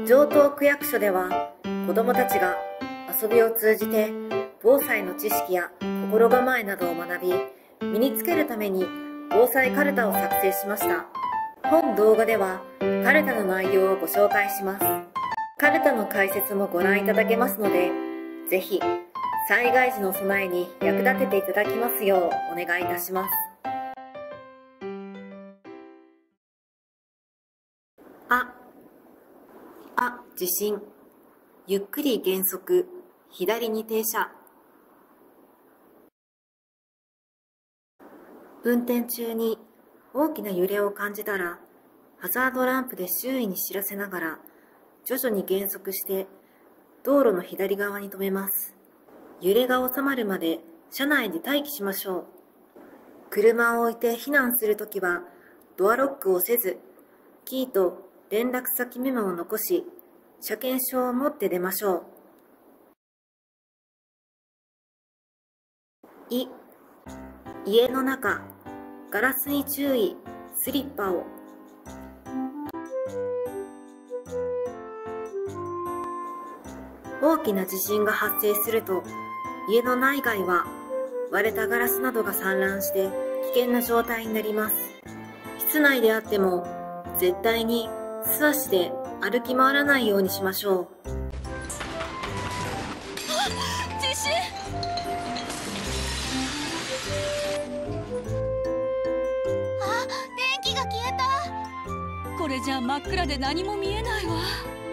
城東区役所では子どもたちが遊びを通じて防災の知識や心構えなどを学び、身につけるために防災カルタを作成しました。本動画ではカルタの内容をご紹介します。カルタの解説もご覧いただけますので、ぜひ災害時の備えに役立てていただきますようお願いいたします。地震。ゆっくり減速、左に停車。運転中に大きな揺れを感じたら、ハザードランプで周囲に知らせながら、徐々に減速して道路の左側に止めます。揺れが収まるまで車内で待機しましょう。車を置いて避難するときは、ドアロックをせず、キーと連絡先メモを残し、車検証を持って出ましょう。家の中、ガラスに注意、スリッパを。大きな地震が発生すると、家の内外は割れたガラスなどが散乱して危険な状態になります。室内であっても絶対に素足で歩き回らないようにしましょう。 地震！電気が消えた。これじゃ真っ暗で何も見えないわ。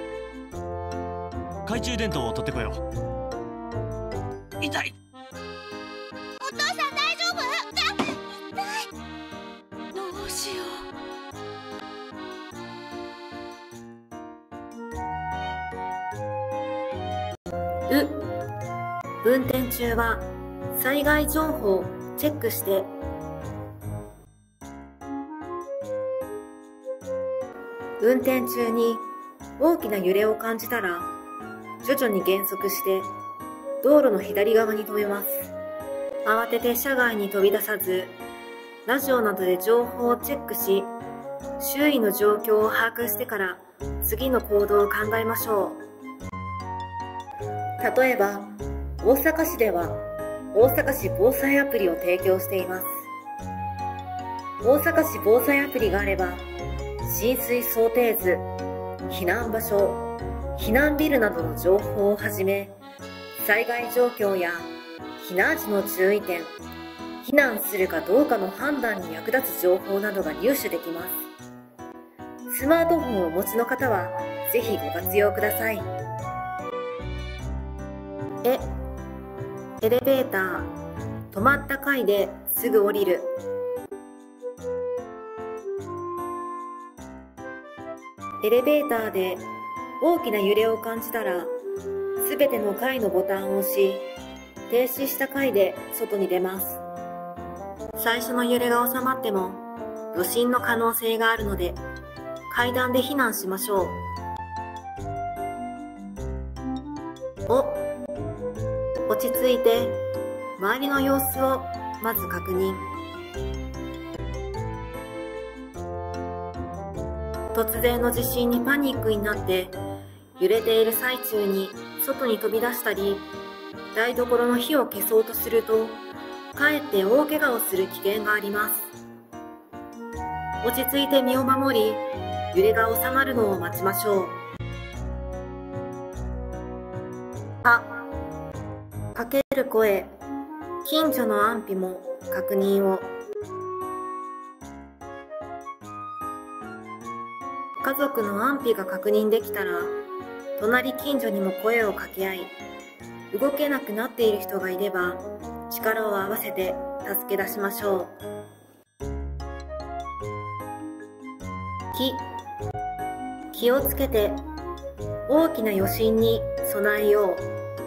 懐中電灯を取ってこよう。痛い。 お父さん大丈夫？痛い。どうしよう。運転中は災害情報をチェックして。運転中に大きな揺れを感じたら、徐々に減速して道路の左側に止めます。慌てて車外に飛び出さず、ラジオなどで情報をチェックし、周囲の状況を把握してから次の行動を考えましょう。例えば、大阪市では大阪市防災アプリを提供しています。大阪市防災アプリがあれば、浸水想定図、避難場所、避難ビルなどの情報をはじめ、災害状況や避難時の注意点、避難するかどうかの判断に役立つ情報などが入手できます。スマートフォンをお持ちの方はぜひご活用ください。エレベーター、止まった階ですぐ降りる。エレベーターで大きな揺れを感じたら、すべての階のボタンを押し、停止した階で外に出ます。最初の揺れが収まっても、余震の可能性があるので、階段で避難しましょう。落ち着いて、周りの様子をまず確認。突然の地震にパニックになって、揺れている最中に外に飛び出したり、台所の火を消そうとすると、かえって大怪我をする危険があります。落ち着いて身を守り、揺れが収まるのを待ちましょう。かける声、近所の安否も確認を。家族の安否が確認できたら、隣近所にも声を掛け合い、動けなくなっている人がいれば、力を合わせて助け出しましょう。気をつけて、大きな余震に備えよう。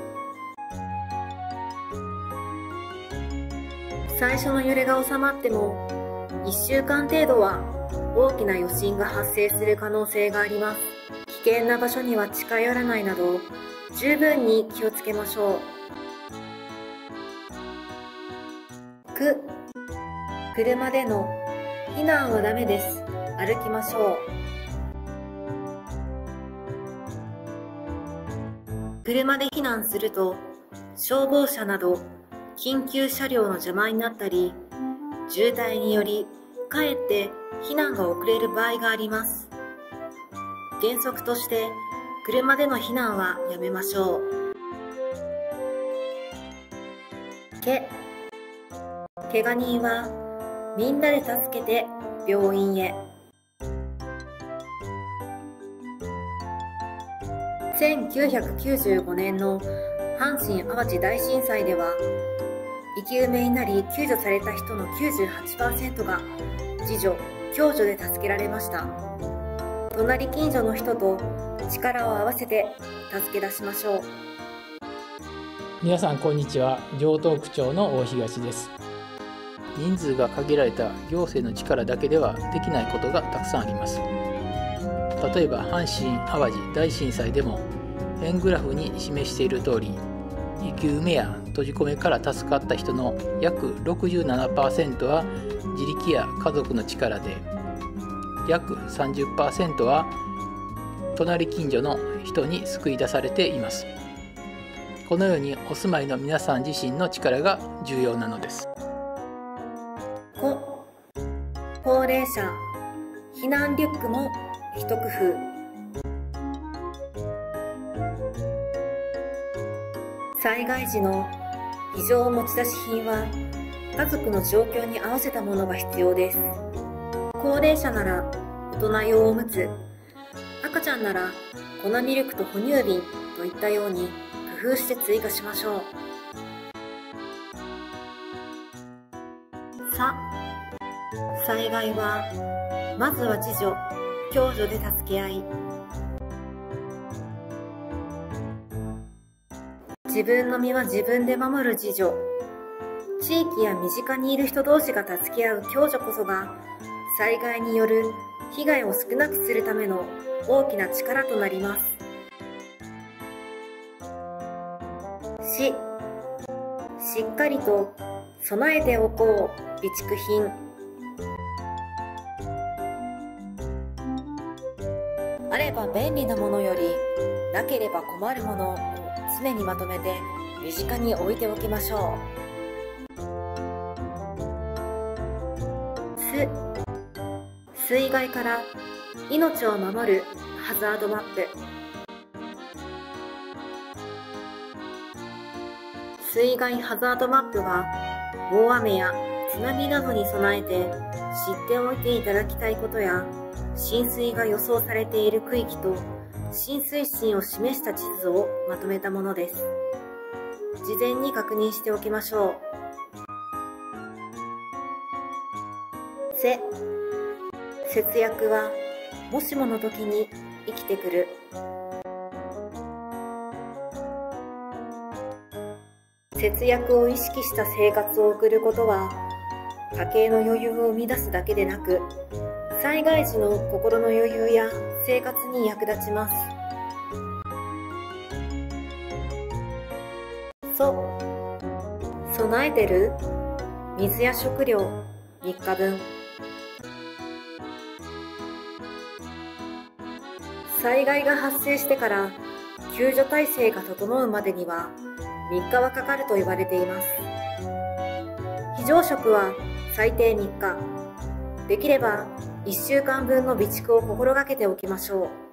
最初の揺れが収まっても、1週間程度は大きな余震が発生する可能性があります。危険な場所には近寄らないなど、十分に気をつけましょう。車での避難はダメです。歩きましょう。 車で避難すると消防車など緊急車両の邪魔になったり、渋滞によりかえって避難が遅れる場合があります。原則として車での避難はやめましょう。怪我人はみんなで助けて病院へ。1995年の阪神・淡路大震災では、生き埋めになり救助された人の 98% が自助・共助で助けられました。隣近所の人と力を合わせて助け出しましょう。 皆さんこんにちは。城東区長の大東です。人数が限られた行政の力だけではできないことがたくさんあります。例えば阪神・淡路大震災でも円グラフに示している通り、生き埋めや閉じ込めから助かった人の約 67% は自力や家族の力で、約 30% は隣近所の人に救い出されています。このようにお住まいの皆さん自身の力が重要なのです。 高齢者避難リュックも一工夫。災害時の非常持ち出し品は家族の状況に合わせたものが必要です。高齢者なら大人用おむつ、赤ちゃんなら粉ミルクと哺乳瓶といったように工夫して追加しましょう。災害はまずは自助・共助で助け合い、自分の身は自分で守る自助、地域や身近にいる人同士が助け合う共助こそが災害による被害を少なくするための大きな力となります。しっかりと備えておこう備蓄品。あれば便利なものよりなければ困るものを常にまとめて身近に置いておきましょう。水害から命を守るハザードマップ。水害ハザードマップは大雨や津波などに備えて知っておいていただきたいことや、浸水が予想されている区域と浸水深を示した地図をまとめたものです。事前に確認しておきましょう。節約はもしもの時に生きてくる。節約を意識した生活を送ることは家計の余裕を生み出すだけでなく、災害時の心の余裕や生活に役立ちます。備えてる？水や食料3日分。災害が発生してから救助体制が整うまでには3日はかかると言われています。非常食は最低3日。できれば1週間分の備蓄を心がけておきましょう。